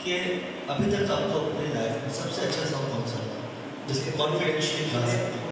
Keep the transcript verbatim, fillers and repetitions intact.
कि अभी तक आपको अपनी लाइफ में सबसे अच्छा सॉन्ग कौन सा था जिसके कॉन्फिडेंशियल गा सकते हैं?